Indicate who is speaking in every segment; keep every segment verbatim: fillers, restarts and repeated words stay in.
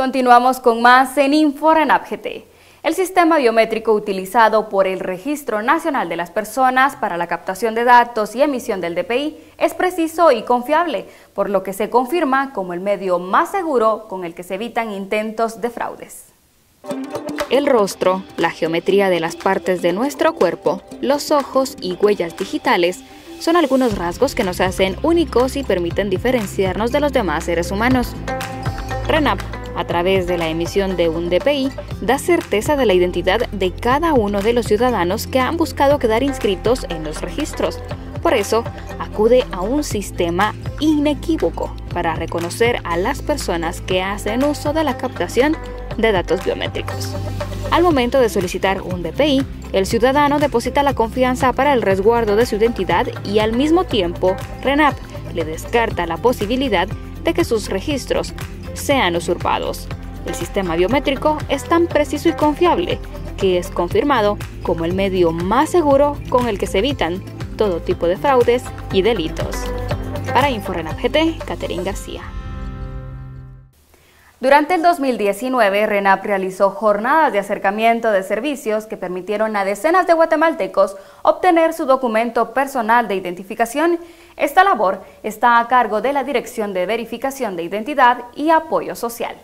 Speaker 1: Continuamos con más en InfoRenap G T. El sistema biométrico utilizado por el Registro Nacional de las Personas para la captación de datos y emisión del D P I es preciso y confiable, por lo que se confirma como el medio más seguro con el que se evitan intentos de fraudes. El rostro, la geometría de las partes de nuestro cuerpo, los ojos y huellas digitales son algunos rasgos que nos hacen únicos y permiten diferenciarnos de los demás seres humanos. RENAP, a través de la emisión de un D P I, da certeza de la identidad de cada uno de los ciudadanos que han buscado quedar inscritos en los registros. Por eso, acude a un sistema inequívoco para reconocer a las personas que hacen uso de la captación de datos biométricos. Al momento de solicitar un D P I, el ciudadano deposita la confianza para el resguardo de su identidad y al mismo tiempo, RENAP le descarta la posibilidad de que sus registros sean usurpados. El sistema biométrico es tan preciso y confiable que es confirmado como el medio más seguro con el que se evitan todo tipo de fraudes y delitos. Para InfoRenap G T, Caterín García. Durante el dos mil diecinueve, RENAP realizó jornadas de acercamiento de servicios que permitieron a decenas de guatemaltecos obtener su documento personal de identificación. Esta labor está a cargo de la Dirección de Verificación de Identidad y Apoyo Social.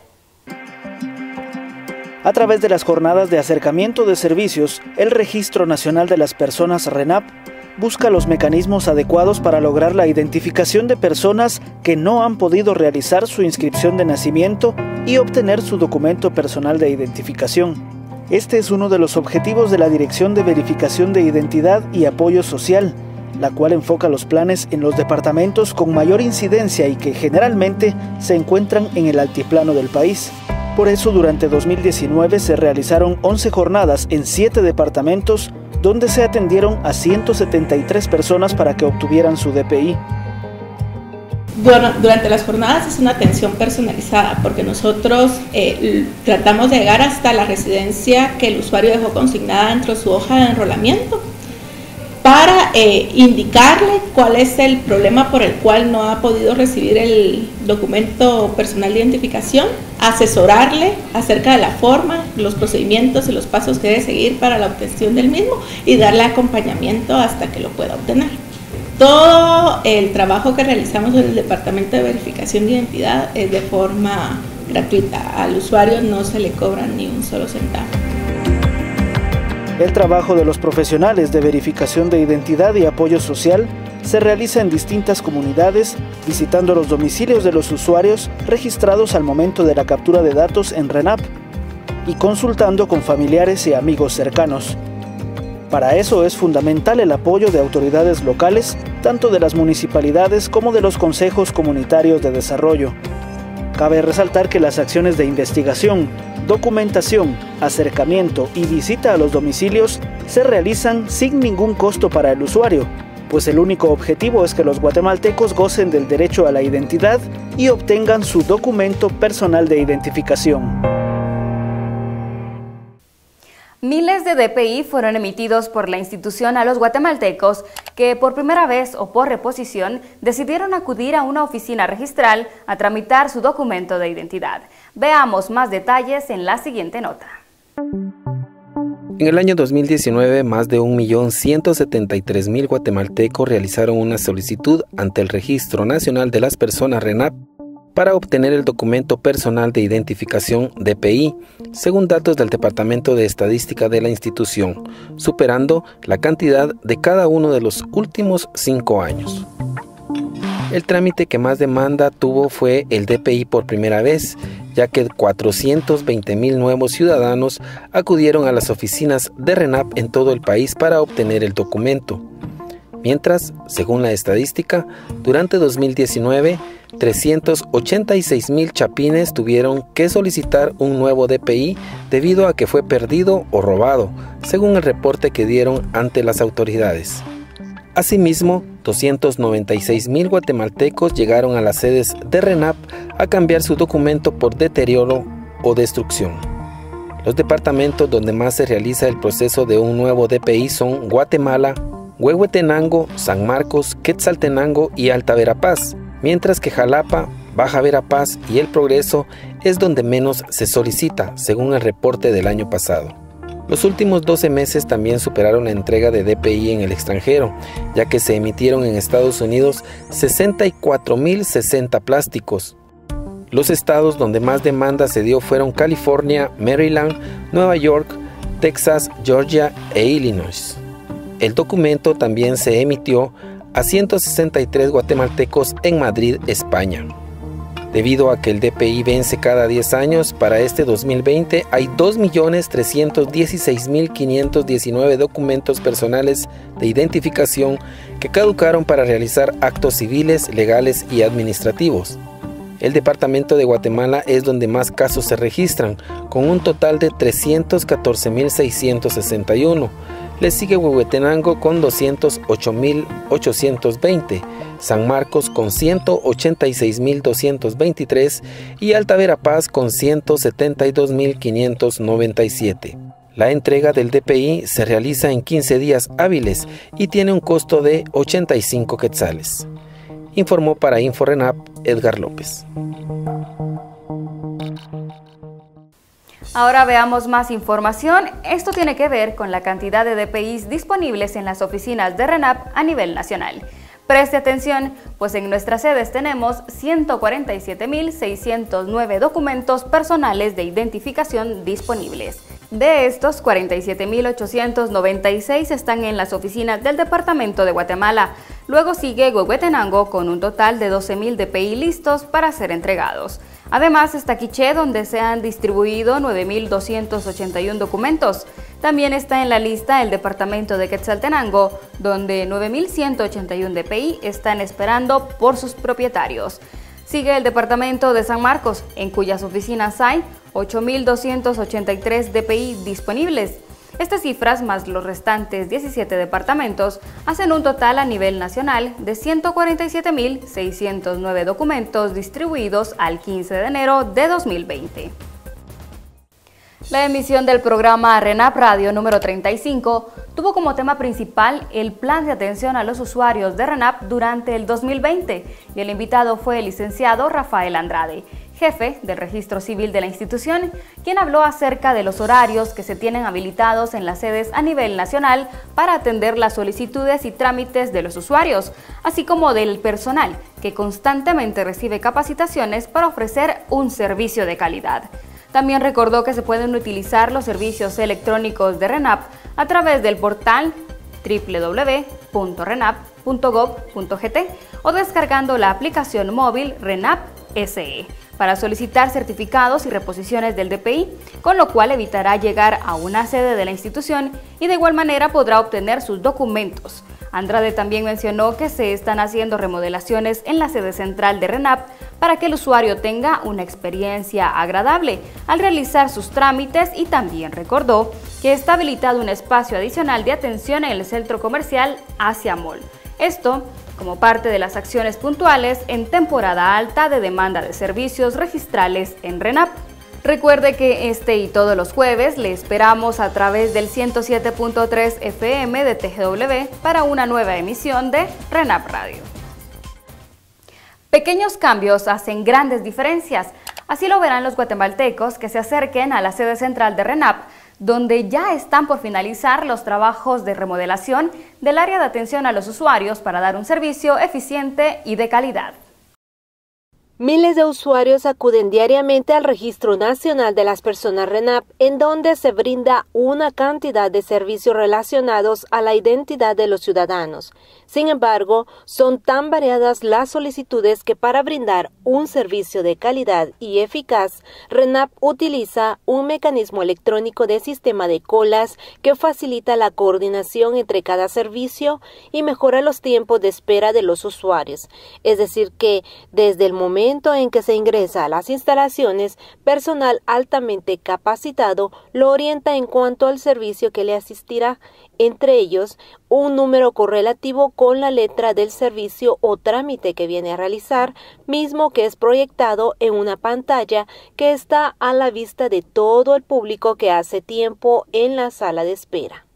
Speaker 2: A través de las jornadas de acercamiento de servicios, el Registro Nacional de las Personas RENAP busca los mecanismos adecuados para lograr la identificación de personas que no han podido realizar su inscripción de nacimiento y obtener su documento personal de identificación. Este es uno de los objetivos de la Dirección de Verificación de Identidad y Apoyo Social, la cual enfoca los planes en los departamentos con mayor incidencia y que generalmente se encuentran en el altiplano del país. Por eso, durante dos mil diecinueve se realizaron once jornadas en siete departamentos donde se atendieron a ciento setenta y tres personas para que obtuvieran su D P I.
Speaker 3: Bueno, durante las jornadas es una atención personalizada porque nosotros eh, tratamos de llegar hasta la residencia que el usuario dejó consignada dentro de su hoja de enrolamiento para eh, indicarle cuál es el problema por el cual no ha podido recibir el documento personal de identificación, asesorarle acerca de la forma, los procedimientos y los pasos que debe seguir para la obtención del mismo y darle acompañamiento hasta que lo pueda obtener. Todo el trabajo que realizamos en el Departamento de Verificación de Identidad es de forma gratuita. Al usuario no se le cobra ni un solo centavo.
Speaker 2: El trabajo de los profesionales de verificación de identidad y apoyo social se realiza en distintas comunidades, visitando los domicilios de los usuarios registrados al momento de la captura de datos en RENAP y consultando con familiares y amigos cercanos. Para eso es fundamental el apoyo de autoridades locales, tanto de las municipalidades como de los consejos comunitarios de desarrollo. Cabe resaltar que las acciones de investigación, documentación, acercamiento y visita a los domicilios se realizan sin ningún costo para el usuario, pues el único objetivo es que los guatemaltecos gocen del derecho a la identidad y obtengan su documento personal de identificación.
Speaker 1: Miles de D P I fueron emitidos por la institución a los guatemaltecos que por primera vez o por reposición decidieron acudir a una oficina registral a tramitar su documento de identidad. Veamos más detalles en la siguiente nota.
Speaker 4: En el año dos mil diecinueve, más de un millón ciento setenta y tres mil guatemaltecos realizaron una solicitud ante el Registro Nacional de las Personas RENAP para obtener el documento personal de identificación D P I, según datos del Departamento de Estadística de la institución, superando la cantidad de cada uno de los últimos cinco años. El trámite que más demanda tuvo fue el D P I por primera vez, ya que cuatrocientos veinte mil nuevos ciudadanos acudieron a las oficinas de RENAP en todo el país para obtener el documento. Mientras, según la estadística, durante dos mil diecinueve, trescientos ochenta y seis mil chapines tuvieron que solicitar un nuevo D P I debido a que fue perdido o robado, según el reporte que dieron ante las autoridades. Asimismo, doscientos noventa y seis mil guatemaltecos llegaron a las sedes de RENAP a cambiar su documento por deterioro o destrucción. Los departamentos donde más se realiza el proceso de un nuevo D P I son Guatemala, Huehuetenango, San Marcos, Quetzaltenango y Alta Verapaz, mientras que Jalapa, Baja Verapaz y El Progreso es donde menos se solicita, según el reporte del año pasado. Los últimos doce meses también superaron la entrega de D P I en el extranjero, ya que se emitieron en Estados Unidos sesenta y cuatro mil sesenta plásticos. Los estados donde más demanda se dio fueron California, Maryland, Nueva York, Texas, Georgia e Illinois. El documento también se emitió a ciento sesenta y tres guatemaltecos en Madrid, España. Debido a que el D P I vence cada diez años, para este dos mil veinte hay dos millones trescientos dieciséis mil quinientos diecinueve documentos personales de identificación que caducaron para realizar actos civiles, legales y administrativos. El departamento de Guatemala es donde más casos se registran, con un total de trescientos catorce mil seiscientos sesenta y uno. Le sigue Huehuetenango con doscientos ocho mil ochocientos veinte, San Marcos con ciento ochenta y seis mil doscientos veintitrés y Alta Verapaz con ciento setenta y dos mil quinientos noventa y siete. La entrega del D P I se realiza en quince días hábiles y tiene un costo de ochenta y cinco quetzales. Informó para InfoRenap Edgar López.
Speaker 1: Ahora veamos más información. Esto tiene que ver con la cantidad de D P Is disponibles en las oficinas de RENAP a nivel nacional. Preste atención, pues en nuestras sedes tenemos ciento cuarenta y siete mil seiscientos nueve documentos personales de identificación disponibles. De estos, cuarenta y siete mil ochocientos noventa y seis están en las oficinas del Departamento de Guatemala. Luego sigue Huehuetenango con un total de doce mil D P I listos para ser entregados. Además está Quiché, donde se han distribuido nueve mil doscientos ochenta y uno documentos. También está en la lista el departamento de Quetzaltenango, donde nueve mil ciento ochenta y uno D P I están esperando por sus propietarios. Sigue el departamento de San Marcos, en cuyas oficinas hay ocho mil doscientos ochenta y tres D P I disponibles. Estas cifras, más los restantes diecisiete departamentos, hacen un total a nivel nacional de ciento cuarenta y siete mil seiscientos nueve documentos distribuidos al quince de enero de dos mil veinte. La emisión del programa RENAP Radio número treinta y cinco tuvo como tema principal el plan de atención a los usuarios de RENAP durante el dos mil veinte y el invitado fue el licenciado Rafael Andrade, jefe del Registro Civil de la institución, quien habló acerca de los horarios que se tienen habilitados en las sedes a nivel nacional para atender las solicitudes y trámites de los usuarios, así como del personal que constantemente recibe capacitaciones para ofrecer un servicio de calidad. También recordó que se pueden utilizar los servicios electrónicos de RENAP a través del portal doble u doble u doble u punto renap punto gob punto gt o descargando la aplicación móvil RENAP S E para solicitar certificados y reposiciones del D P I, con lo cual evitará llegar a una sede de la institución y de igual manera podrá obtener sus documentos. Andrade también mencionó que se están haciendo remodelaciones en la sede central de RENAP para que el usuario tenga una experiencia agradable al realizar sus trámites y también recordó que está habilitado un espacio adicional de atención en el centro comercial Asia Mall. Esto como parte de las acciones puntuales en temporada alta de demanda de servicios registrales en RENAP. Recuerde que este y todos los jueves le esperamos a través del ciento siete punto tres F M de T G W para una nueva emisión de RENAP Radio. Pequeños cambios hacen grandes diferencias. Así lo verán los guatemaltecos que se acerquen a la sede central de RENAP, donde ya están por finalizar los trabajos de remodelación del área de atención a los usuarios para dar un servicio eficiente y de calidad.
Speaker 5: Miles de usuarios acuden diariamente al Registro Nacional de las Personas RENAP, en donde se brinda una cantidad de servicios relacionados a la identidad de los ciudadanos. Sin embargo, son tan variadas las solicitudes que para brindar un servicio de calidad y eficaz, RENAP utiliza un mecanismo electrónico de sistema de colas que facilita la coordinación entre cada servicio y mejora los tiempos de espera de los usuarios. Es decir que, desde el momento en que se ingresa a las instalaciones, personal altamente capacitado lo orienta en cuanto al servicio que le asistirá, entre ellos un número correlativo con la letra del servicio o trámite que viene a realizar, mismo que es proyectado en una pantalla que está a la vista de todo el público que hace tiempo en la sala de espera.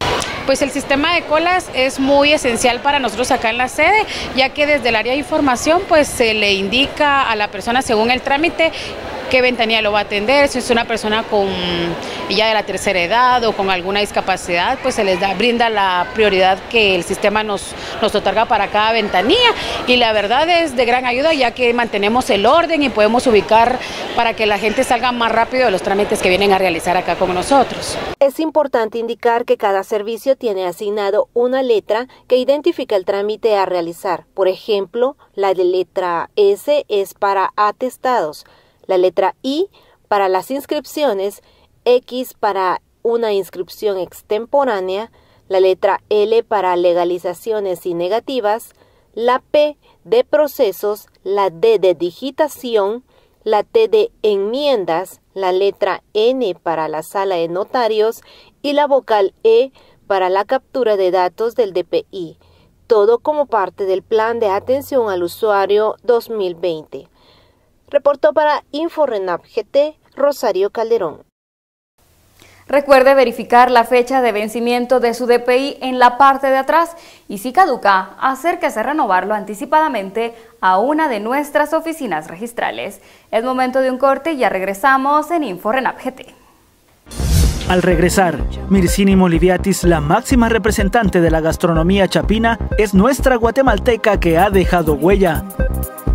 Speaker 6: Pues el sistema de colas es muy esencial para nosotros acá en la sede, ya que desde el área de información pues se le indica a la persona según el trámite qué ventanilla lo va a atender. Si es una persona con ya de la tercera edad o con alguna discapacidad, pues se les da, brinda la prioridad que el sistema nos, nos otorga para cada ventanilla, y la verdad es de gran ayuda, ya que mantenemos el orden y podemos ubicar para que la gente salga más rápido de los trámites que vienen a realizar acá con nosotros.
Speaker 5: Es importante indicar que cada servicio tiene asignado una letra que identifica el trámite a realizar. Por ejemplo, la de letra S es para atestados, la letra I para las inscripciones, X para una inscripción extemporánea, la letra L para legalizaciones y negativas, la P de procesos, la D de digitación, la T de enmiendas, la letra N para la sala de notarios y la vocal E para la captura de datos del D P I, todo como parte del Plan de Atención al Usuario dos mil veinte. Reportó para InfoRenap G T, Rosario Calderón.
Speaker 1: Recuerde verificar la fecha de vencimiento de su D P I en la parte de atrás y si caduca, acérquese a renovarlo anticipadamente a una de nuestras oficinas registrales. Es momento de un corte y ya regresamos en InfoRenap G T.
Speaker 2: Al regresar, Mircini Moliviatis, la máxima representante de la gastronomía chapina, es nuestra guatemalteca que ha dejado huella.